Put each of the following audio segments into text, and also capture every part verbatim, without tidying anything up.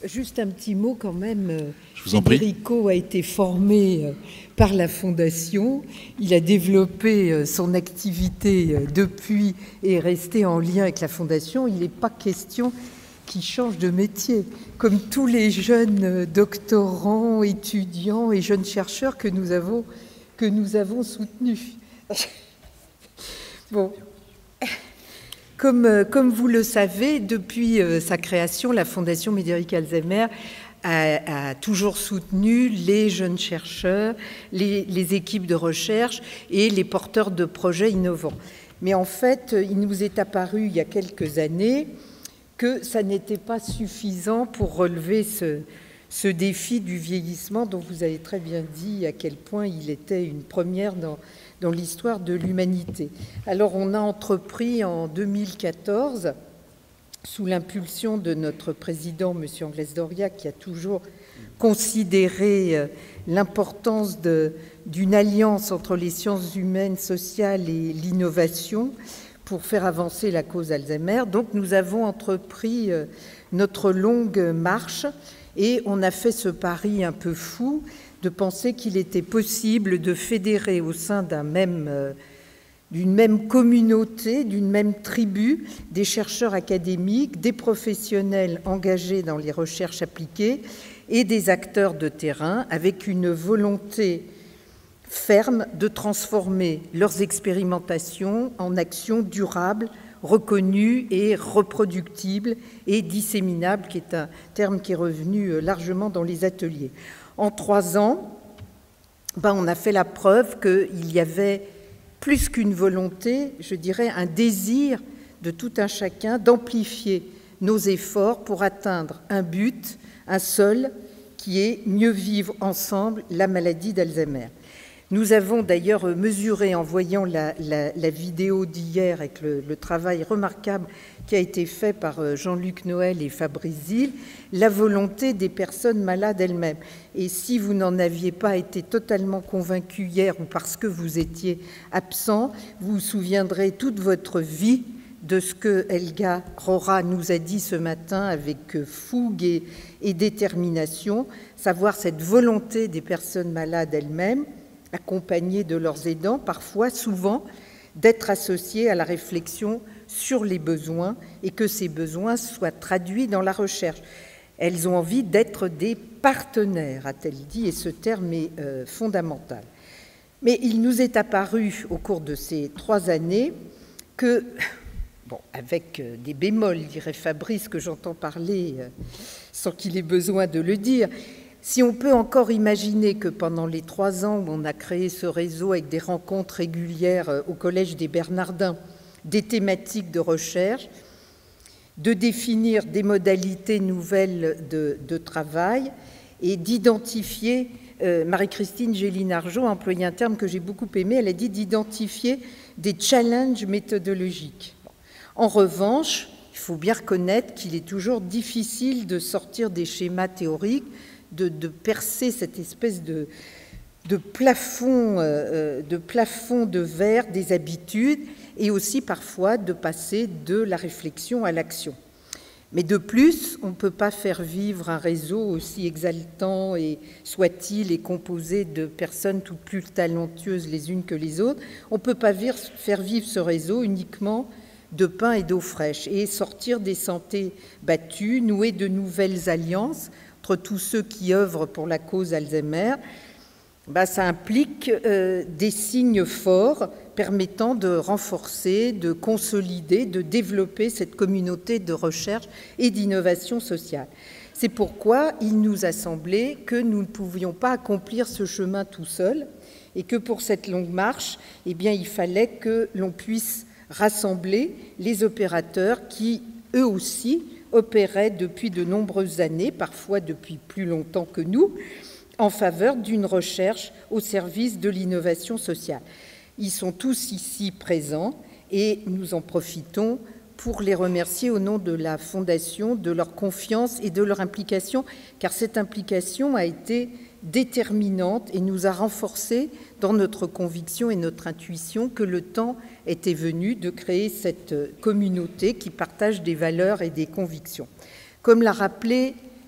Juste un petit mot quand même. Je vous en prie. Federico a été formé par la Fondation. Il a développé son activité depuis et est resté en lien avec la Fondation. Il n'est pas question qu'il change de métier. Comme tous les jeunes doctorants, étudiants et jeunes chercheurs que nous avons, que nous avons soutenus. Bon. Comme, comme vous le savez, depuis euh, sa création, la Fondation Médéric Alzheimer a, a toujours soutenu les jeunes chercheurs, les, les équipes de recherche et les porteurs de projets innovants. Mais en fait, il nous est apparu il y a quelques années que ça n'était pas suffisant pour relever ce, ce défi du vieillissement dont vous avez très bien dit à quel point il était une première dans dans l'histoire de l'humanité. Alors on a entrepris en deux mille quatorze, sous l'impulsion de notre président, M. Anglès-Doria, qui a toujours considéré l'importance d'une alliance entre les sciences humaines, sociales et l'innovation pour faire avancer la cause Alzheimer. Donc nous avons entrepris notre longue marche et on a fait ce pari un peu fou de penser qu'il était possible de fédérer au sein d'un même, euh, d'une même communauté, d'une même tribu, des chercheurs académiques, des professionnels engagés dans les recherches appliquées et des acteurs de terrain avec une volonté ferme de transformer leurs expérimentations en actions durables, reconnues et reproductibles et disséminables, qui est un terme qui est revenu largement dans les ateliers. En trois ans, ben, on a fait la preuve qu'il y avait plus qu'une volonté, je dirais un désir de tout un chacun d'amplifier nos efforts pour atteindre un but, un seul, qui est mieux vivre ensemble la maladie d'Alzheimer. Nous avons d'ailleurs mesuré, en voyant la, la, la vidéo d'hier avec le, le travail remarquable qui a été fait par Jean-Luc Noël et Fabrice Zil, la volonté des personnes malades elles-mêmes. Et si vous n'en aviez pas été totalement convaincu hier ou parce que vous étiez absent, vous vous souviendrez toute votre vie de ce que Helga Rohra nous a dit ce matin avec fougue et, et détermination, savoir cette volonté des personnes malades elles-mêmes, accompagnés de leurs aidants, parfois, souvent, d'être associés à la réflexion sur les besoins et que ces besoins soient traduits dans la recherche. Elles ont envie d'être des partenaires, a-t-elle dit, et ce terme est euh, fondamental. Mais il nous est apparu au cours de ces trois années que, bon, avec des bémols, dirait Fabrice, que j'entends parler euh, sans qu'il ait besoin de le dire, si on peut encore imaginer que pendant les trois ans où on a créé ce réseau avec des rencontres régulières au Collège des Bernardins, des thématiques de recherche, de définir des modalités nouvelles de, de travail et d'identifier, euh, Marie-Christine Géline-Argeau a employé un terme que j'ai beaucoup aimé, elle a dit d'identifier des challenges méthodologiques. En revanche, il faut bien reconnaître qu'il est toujours difficile de sortir des schémas théoriques, De, de percer cette espèce de, de, plafond, euh, de plafond de verre des habitudes et aussi parfois de passer de la réflexion à l'action. Mais de plus, on ne peut pas faire vivre un réseau aussi exaltant et soit-il et composé de personnes toutes plus talentueuses les unes que les autres, on ne peut pas faire vivre ce réseau uniquement de pain et d'eau fraîche et sortir des sentiers battus, nouer de nouvelles alliances entre tous ceux qui œuvrent pour la cause Alzheimer, ben, ça implique euh, des signes forts permettant de renforcer, de consolider, de développer cette communauté de recherche et d'innovation sociale. C'est pourquoi il nous a semblé que nous ne pouvions pas accomplir ce chemin tout seul et que pour cette longue marche, eh bien, il fallait que l'on puisse rassembler les opérateurs qui, eux aussi, opéraient depuis de nombreuses années, parfois depuis plus longtemps que nous, en faveur d'une recherche au service de l'innovation sociale. Ils sont tous ici présents et nous en profitons pour les remercier au nom de la Fondation de leur confiance et de leur implication, car cette implication a été déterminante et nous a renforcés dans notre conviction et notre intuition que le temps était venu de créer cette communauté qui partage des valeurs et des convictions. Comme l'a rappelé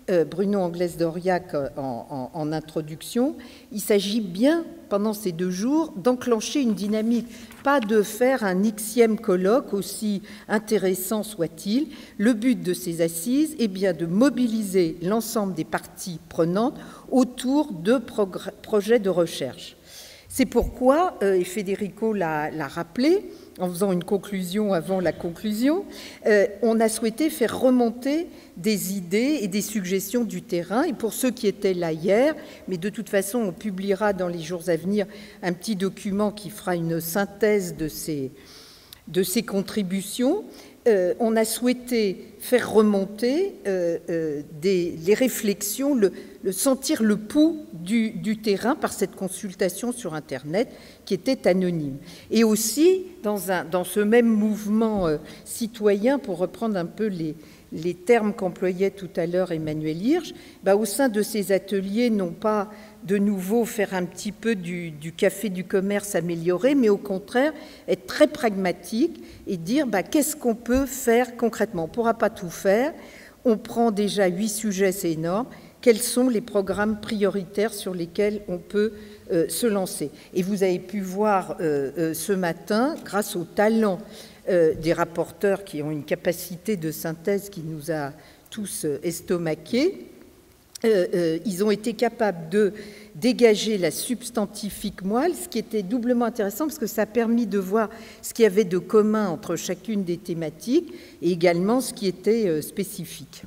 euh, Bruno Anglès-d'Auriac en, en, en introduction, il s'agit bien, pendant ces deux jours, d'enclencher une dynamique, pas de faire un xième colloque, aussi intéressant soit-il. Le but de ces assises est bien de mobiliser l'ensemble des parties prenantes autour de projets de recherche. C'est pourquoi, euh, et Federico l'a rappelé, en faisant une conclusion avant la conclusion, euh, on a souhaité faire remonter des idées et des suggestions du terrain. Et pour ceux qui étaient là hier, mais de toute façon, on publiera dans les jours à venir un petit document qui fera une synthèse de ces, de ces contributions. Euh, on a souhaité faire remonter euh, euh, des, les réflexions, le, le sentir le pouls du, du terrain par cette consultation sur Internet qui était anonyme. Et aussi, dans, un, dans ce même mouvement euh, citoyen, pour reprendre un peu les, les termes qu'employait tout à l'heure Emmanuel Hirsch, bah, au sein de ces ateliers, non pas de nouveau faire un petit peu du, du café du commerce amélioré, mais au contraire être très pragmatique et dire bah, qu'est-ce qu'on peut faire concrètement. On ne pourra pas tout faire, on prend déjà huit sujets, c'est énorme. Quels sont les programmes prioritaires sur lesquels on peut euh, se lancer? Et vous avez pu voir euh, euh, ce matin, grâce au talent euh, des rapporteurs qui ont une capacité de synthèse qui nous a tous euh, estomaqués, Euh, euh, ils ont été capables de dégager la substantifique moelle, ce qui était doublement intéressant parce que ça a permis de voir ce qu'il y avait de commun entre chacune des thématiques et également ce qui était euh, spécifique.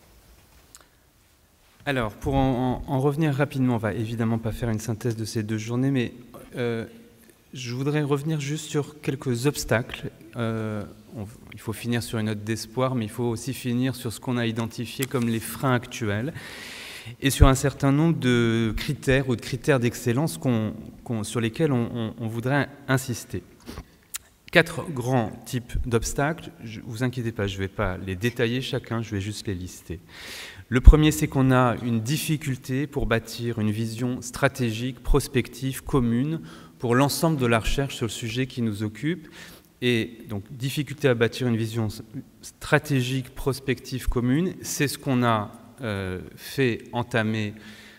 Alors, pour en, en, en revenir rapidement, on ne va évidemment pas faire une synthèse de ces deux journées, mais euh, je voudrais revenir juste sur quelques obstacles. Euh, on, il faut finir sur une note d'espoir, mais il faut aussi finir sur ce qu'on a identifié comme les freins actuels et sur un certain nombre de critères ou de critères d'excellence qu'on, qu'on, sur lesquels on, on, on voudrait insister. Quatre grands types d'obstacles. Ne vous inquiétez pas, je ne vais pas les détailler chacun, je vais juste les lister. Le premier, c'est qu'on a une difficulté pour bâtir une vision stratégique, prospective, commune pour l'ensemble de la recherche sur le sujet qui nous occupe. Et donc, difficulté à bâtir une vision stratégique, prospective, commune, c'est ce qu'on a euh, fait entamer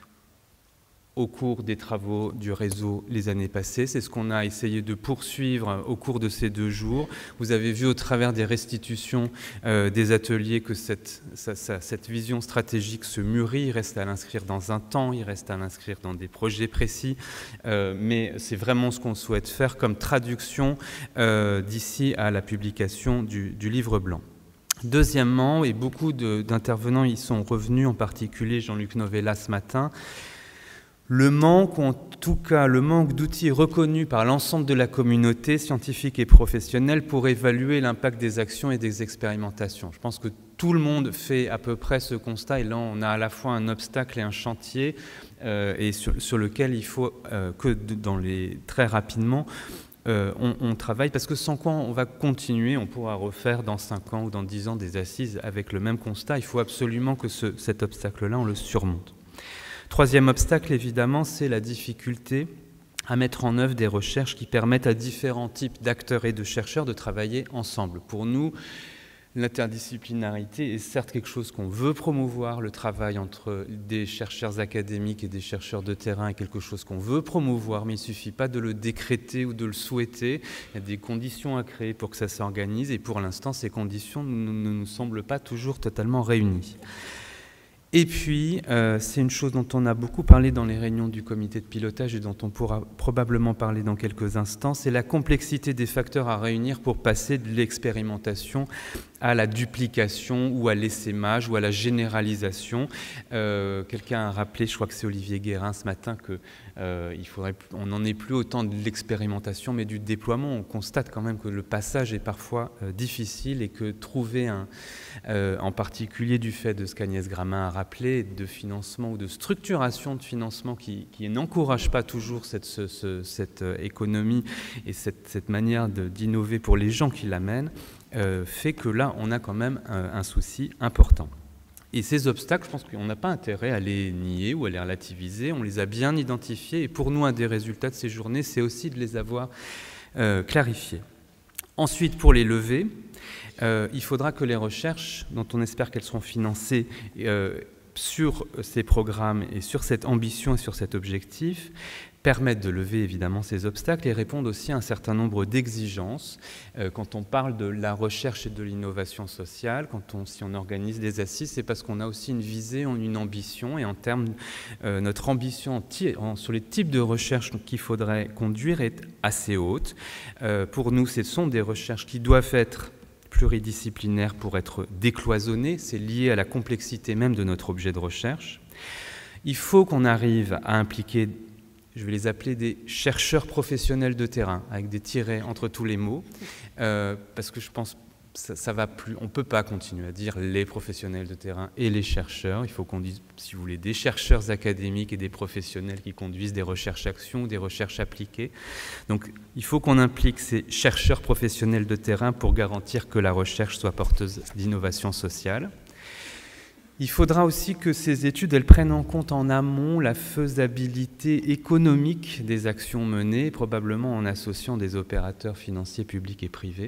au cours des travaux du réseau les années passées. C'est ce qu'on a essayé de poursuivre au cours de ces deux jours. Vous avez vu au travers des restitutions euh, des ateliers que cette, ça, ça, cette vision stratégique se mûrit. Il reste à l'inscrire dans un temps, il reste à l'inscrire dans des projets précis, euh, mais c'est vraiment ce qu'on souhaite faire comme traduction euh, d'ici à la publication du, du livre blanc. Deuxièmement, et beaucoup de, d'intervenants y sont revenus, en particulier Jean-Luc Novella ce matin, le manque, ou en tout cas le manque d'outils reconnus par l'ensemble de la communauté scientifique et professionnelle pour évaluer l'impact des actions et des expérimentations. Je pense que tout le monde fait à peu près ce constat, et là on a à la fois un obstacle et un chantier, euh, et sur, sur lequel il faut euh, que dans les, très rapidement euh, on, on travaille, parce que sans quoi on va continuer, on pourra refaire dans cinq ans ou dans dix ans des assises avec le même constat. Il faut absolument que ce, cet obstacle-là, on le surmonte. Troisième obstacle, évidemment, c'est la difficulté à mettre en œuvre des recherches qui permettent à différents types d'acteurs et de chercheurs de travailler ensemble. Pour nous, l'interdisciplinarité est certes quelque chose qu'on veut promouvoir, le travail entre des chercheurs académiques et des chercheurs de terrain est quelque chose qu'on veut promouvoir, mais il ne suffit pas de le décréter ou de le souhaiter. Il y a des conditions à créer pour que ça s'organise, et pour l'instant, ces conditions ne nous semblent pas toujours totalement réunies. Et puis, euh, c'est une chose dont on a beaucoup parlé dans les réunions du comité de pilotage et dont on pourra probablement parler dans quelques instants, c'est la complexité des facteurs à réunir pour passer de l'expérimentation à la duplication ou à l'essaimage ou à la généralisation. Euh, quelqu'un a rappelé, je crois que c'est Olivier Guérin ce matin, que euh, il faudrait, on n'en est plus autant de l'expérimentation mais du déploiement. On constate quand même que le passage est parfois euh, difficile, et que trouver un, euh, en particulier du fait de ce qu'Agnès Gramin a rappelé, de financement ou de structuration de financement qui, qui n'encourage pas toujours cette, ce, ce, cette économie et cette, cette manière de, d'innover pour les gens qui l'amènent, Euh, fait que là, on a quand même un, un souci important. Et ces obstacles, je pense qu'on n'a pas intérêt à les nier ou à les relativiser. On les a bien identifiés, et pour nous, un des résultats de ces journées, c'est aussi de les avoir euh, clarifiés. Ensuite, pour les lever, euh, il faudra que les recherches, dont on espère qu'elles seront financées, euh, sur ces programmes et sur cette ambition et sur cet objectif permettent de lever évidemment ces obstacles et répondent aussi à un certain nombre d'exigences. Euh, quand on parle de la recherche et de l'innovation sociale, quand on, si on organise des assises, c'est parce qu'on a aussi une visée, une ambition, et en termes, euh, notre ambition en, en, sur les types de recherche qu'il faudrait conduire est assez haute. Euh, pour nous, ce sont des recherches qui doivent être pluridisciplinaires pour être décloisonnées, c'est lié à la complexité même de notre objet de recherche. Il faut qu'on arrive à impliquer, je vais les appeler des chercheurs professionnels de terrain, avec des tirets entre tous les mots, euh, parce que je pense que ça, ça va plus, on ne peut pas continuer à dire les professionnels de terrain et les chercheurs. Il faut qu'on dise, si vous voulez, des chercheurs académiques et des professionnels qui conduisent des recherches-actions, des recherches appliquées. Donc il faut qu'on implique ces chercheurs professionnels de terrain pour garantir que la recherche soit porteuse d'innovation sociale. Il faudra aussi que ces études elles prennent en compte en amont la faisabilité économique des actions menées, probablement en associant des opérateurs financiers publics et privés,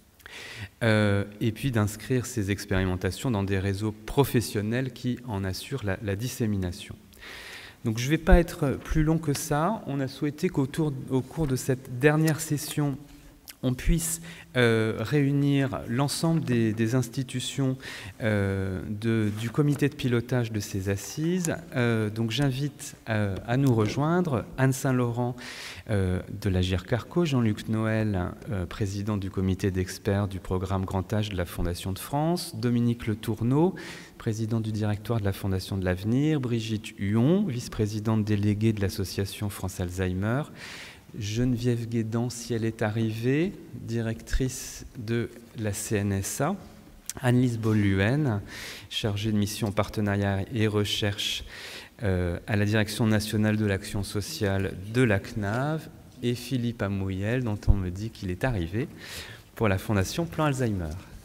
euh, et puis d'inscrire ces expérimentations dans des réseaux professionnels qui en assurent la, la dissémination. Donc je ne vais pas être plus long que ça. On a souhaité qu'au au cours de cette dernière session, on puisse euh, réunir l'ensemble des, des institutions euh, de, du comité de pilotage de ces assises. Euh, donc j'invite euh, à nous rejoindre Anne Saint-Laurent euh, de l'Agir Carco, Jean-Luc Noël, euh, président du comité d'experts du programme Grand Âge de la Fondation de France, Dominique Le Tourneau, président du directoire de la Fondation de l'Avenir, Brigitte Huon, vice-présidente déléguée de l'association France Alzheimer, Geneviève Guédan, si elle est arrivée, directrice de la C N S A, Annelise Bolluen, chargée de mission partenariat et recherche euh, à la Direction nationale de l'action sociale de la C N A V, et Philippe Amouyel, dont on me dit qu'il est arrivé pour la Fondation Plan Alzheimer.